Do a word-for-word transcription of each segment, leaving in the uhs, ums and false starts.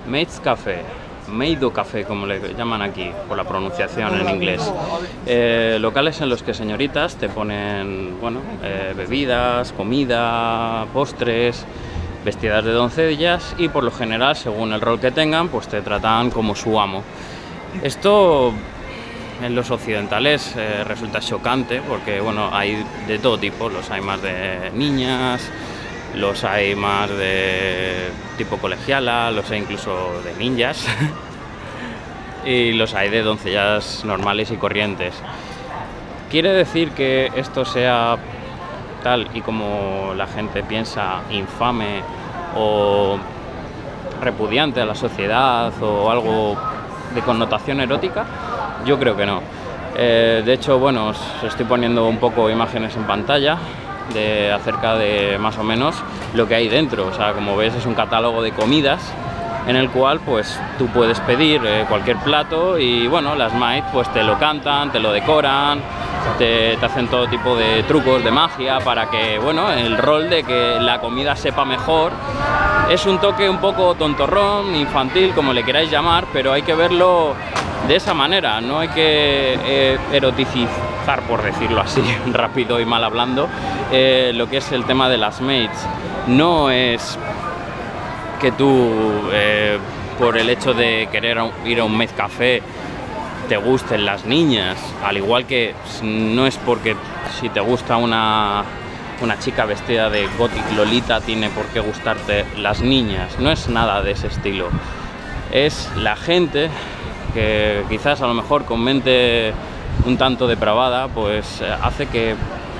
Maid's Café, Meido Café, como le llaman aquí, por la pronunciación en inglés. Eh, locales en los que señoritas te ponen, bueno, eh, bebidas, comida, postres, vestidas de doncellas y por lo general, según el rol que tengan, pues te tratan como su amo. Esto en los occidentales eh, resulta chocante porque, bueno, hay de todo tipo, los hay más de niñas, los hay más de tipo colegiala, los hay incluso de ninjas y los hay de doncellas normales y corrientes. ¿Quiere decir que esto sea tal y como la gente piensa, infame o repudiante a la sociedad o algo de connotación erótica? Yo creo que no. Eh, de hecho, bueno, os estoy poniendo un poco imágenes en pantalla de acerca de más o menos lo que hay dentro. O sea, como ves, es un catálogo de comidas en el cual pues tú puedes pedir eh, cualquier plato y bueno, las maids pues te lo cantan, te lo decoran, te, te hacen todo tipo de trucos de magia para que, bueno, el rol de que la comida sepa mejor. Es un toque un poco tontorrón, infantil, como le queráis llamar, pero hay que verlo de esa manera, no hay que eh, erotizar, por decirlo así, rápido y mal hablando, eh, lo que es el tema de las maids. No es que tú, eh, por el hecho de querer ir a un maid café, te gusten las niñas, al igual que no es porque si te gusta una, una chica vestida de gothic lolita tiene por qué gustarte las niñas, no es nada de ese estilo. Es la gente que quizás a lo mejor con mente un tanto depravada, pues eh, hace que,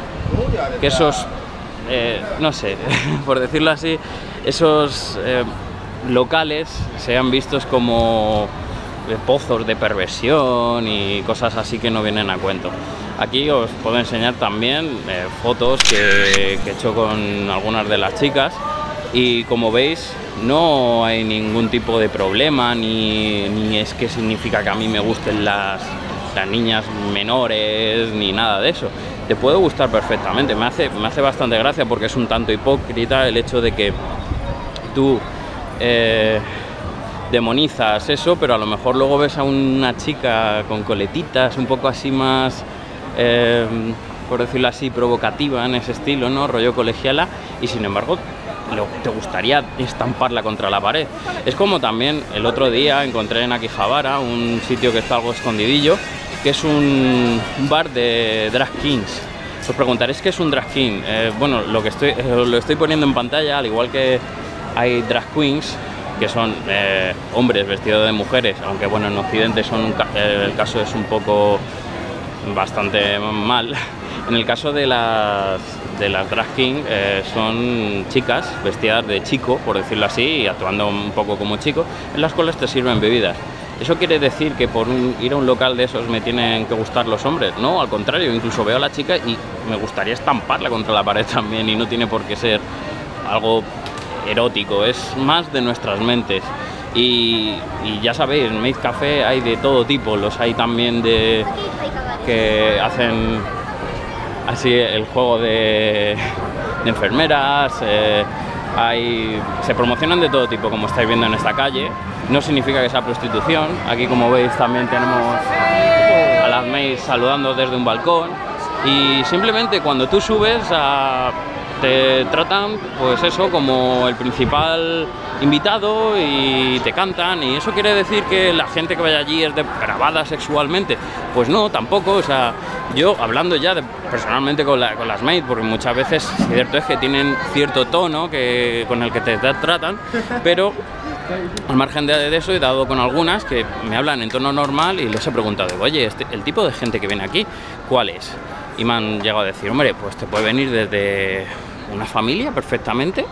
que esos, eh, no sé, por decirlo así, esos eh, locales sean vistos como eh, pozos de perversión y cosas así que no vienen a cuento. Aquí os puedo enseñar también eh, fotos que, que he hecho con algunas de las chicas y como veis no hay ningún tipo de problema ni, ni es que significa que a mí me gusten las, las niñas menores ni nada de eso. Te puede gustar perfectamente, me hace, me hace bastante gracia porque es un tanto hipócrita el hecho de que tú eh, demonizas eso, pero a lo mejor luego ves a una chica con coletitas un poco así más, eh, por decirlo así, provocativa en ese estilo, ¿no? Rollo colegiala, y sin embargo te gustaría estamparla contra la pared. Es como también el otro día encontré en Akihabara un sitio que está algo escondidillo, que es un bar de drag kings. Os preguntaréis qué es un drag king. Eh, bueno, lo que estoy, eh, lo estoy poniendo en pantalla, al igual que hay drag queens, que son eh, hombres vestidos de mujeres, aunque bueno, en Occidente son un, eh, el caso es un poco bastante mal. En el caso de las, de las drag king, eh, son chicas vestidas de chico, por decirlo así, y actuando un poco como chico, en las cuales te sirven bebidas. ¿Eso quiere decir que por un, ir a un local de esos me tienen que gustar los hombres? No, al contrario, incluso veo a la chica y me gustaría estamparla contra la pared también, y no tiene por qué ser algo erótico, es más de nuestras mentes. Y, y ya sabéis, en Maid Café hay de todo tipo, los hay también de que hacen así el juego de, de enfermeras, eh, hay, se promocionan de todo tipo, como estáis viendo en esta calle. No significa que sea prostitución. Aquí, como veis, también tenemos a las maids saludando desde un balcón, y simplemente cuando tú subes a, te tratan, pues eso, como el principal invitado y te cantan. Y eso quiere decir que la gente que vaya allí es depravada sexualmente. Pues no, tampoco. O sea, yo hablando ya de, personalmente con, la, con las maids, porque muchas veces cierto es que tienen cierto tono que, con el que te tratan, pero al margen de eso he dado con algunas que me hablan en tono normal y les he preguntado, oye, este, el tipo de gente que viene aquí, ¿cuál es? Y me han llegado a decir, hombre, pues te puede venir desde una familia perfectamente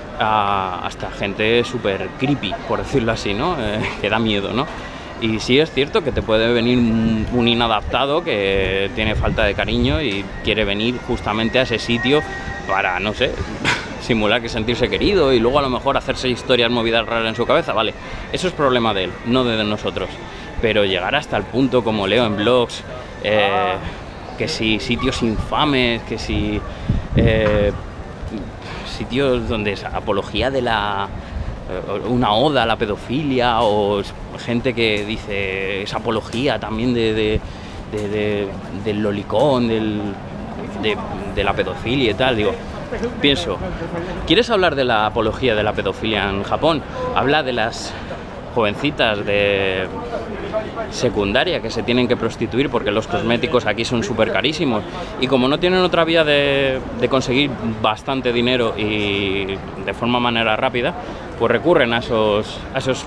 a, hasta gente súper creepy, por decirlo así, ¿no? Eh, que da miedo, ¿no? Y sí es cierto que te puede venir un, un inadaptado que tiene falta de cariño y quiere venir justamente a ese sitio para, no sé, simular que sentirse querido y luego a lo mejor hacerse historias movidas raras en su cabeza. Vale, eso es problema de él, no de nosotros. Pero llegar hasta el punto, como leo en blogs, eh, que si sitios infames, que si eh, sitios donde es apología de la una oda a la pedofilia, o gente que dice es apología también de, de, de, de del lolicón, del, de, de la pedofilia y tal. Digo, pienso, ¿quieres hablar de la apología de la pedofilia en Japón? Habla de las jovencitas de secundaria que se tienen que prostituir porque los cosméticos aquí son súper carísimos, y como no tienen otra vía de, de conseguir bastante dinero y de forma manera rápida, pues recurren a esos, a esos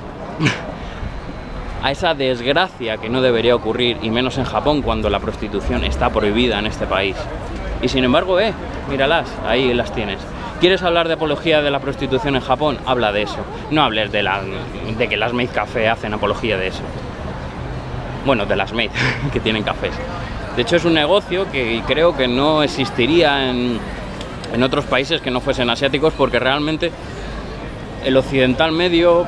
a esa desgracia que no debería ocurrir, y menos en Japón, cuando la prostitución está prohibida en este país. Y sin embargo, eh, míralas, ahí las tienes. ¿Quieres hablar de apología de la prostitución en Japón? Habla de eso. No hables de, la, de que las Maid Café hacen apología de eso. Bueno, de las Maid, que tienen cafés. De hecho, es un negocio que creo que no existiría en, en otros países que no fuesen asiáticos, porque realmente el occidental medio,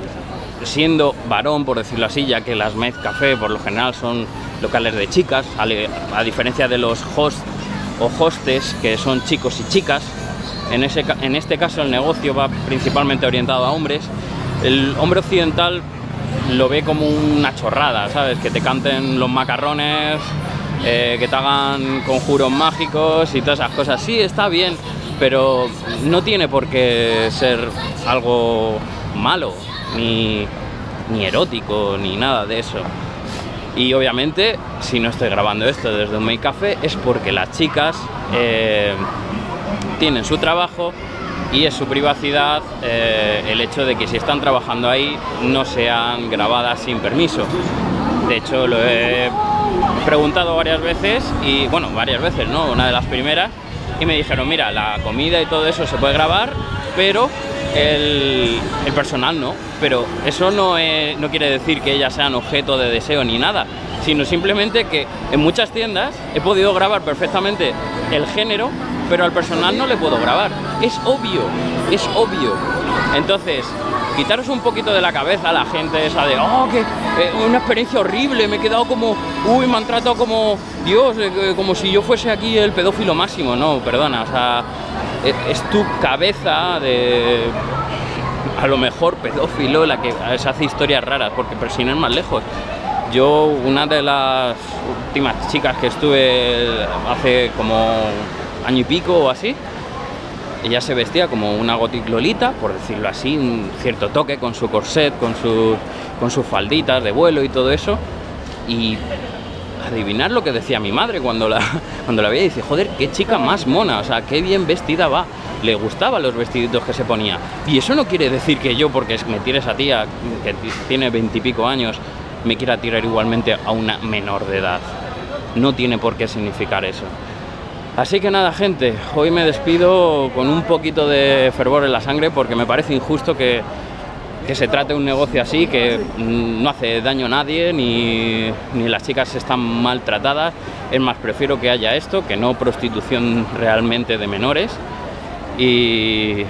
siendo varón, por decirlo así, ya que las Maid Café por lo general son locales de chicas, a, a diferencia de los hosts o hostes, que son chicos y chicas. En, ese, en este caso el negocio va principalmente orientado a hombres. El hombre occidental lo ve como una chorrada, ¿sabes? Que te canten los macarrones, eh, que te hagan conjuros mágicos y todas esas cosas. Sí, está bien, pero no tiene por qué ser algo malo, ni, ni erótico, ni nada de eso. Y obviamente, si no estoy grabando esto desde un Maid Café, es porque las chicas eh, tienen su trabajo y es su privacidad, eh, el hecho de que si están trabajando ahí no sean grabadas sin permiso. De hecho, lo he preguntado varias veces, y bueno, varias veces, ¿no? Una de las primeras, y me dijeron, mira, la comida y todo eso se puede grabar, pero el, el personal no. Pero eso no, es, no quiere decir que ellas sean objeto de deseo ni nada, sino simplemente que en muchas tiendas he podido grabar perfectamente el género, pero al personal no le puedo grabar. Es obvio, es obvio. Entonces, quitaros un poquito de la cabeza a la gente esa de, oh, que eh, una experiencia horrible, me he quedado como, uy, me han tratado como, Dios, eh, como si yo fuese aquí el pedófilo máximo. No, perdona, o sea, es, es tu cabeza de, a lo mejor, pedófilo la que se hace historias raras, porque pero sin ir más lejos. Yo, una de las últimas chicas que estuve hace como año y pico o así, ella se vestía como una gothic lolita, por decirlo así, un cierto toque, con su corset, con, su, con sus falditas de vuelo y todo eso. Y adivinar lo que decía mi madre cuando la, cuando la veía, y dice, joder, qué chica más mona, o sea, qué bien vestida va. Le gustaban los vestiditos que se ponía. Y eso no quiere decir que yo, porque me tire esa tía que tiene veintipico años, me quiera tirar igualmente a una menor de edad. No tiene por qué significar eso. Así que nada, gente, hoy me despido con un poquito de fervor en la sangre, porque me parece injusto que, que se trate un negocio así, que no hace daño a nadie, ni, ni las chicas están maltratadas. Es más, prefiero que haya esto, que no prostitución realmente de menores. Y...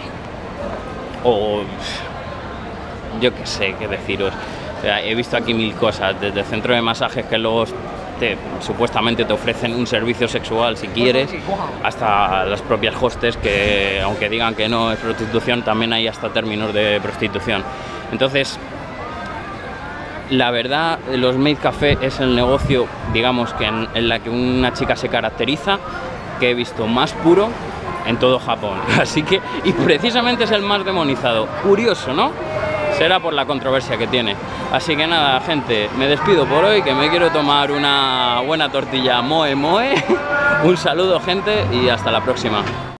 o... yo qué sé qué deciros. O sea, he visto aquí mil cosas, desde el centro de masajes que luego te, supuestamente te ofrecen un servicio sexual si quieres, hasta las propias hostes que, aunque digan que no es prostitución, también hay hasta términos de prostitución. Entonces, la verdad, los Maid Café es el negocio, digamos, que en, en la que una chica se caracteriza, que he visto más puro en todo Japón. Así que, y precisamente es el más demonizado. Curioso, ¿no? Será por la controversia que tiene. Así que nada, gente, me despido por hoy, que me quiero tomar una buena tortilla moe moe. Un saludo, gente, y hasta la próxima.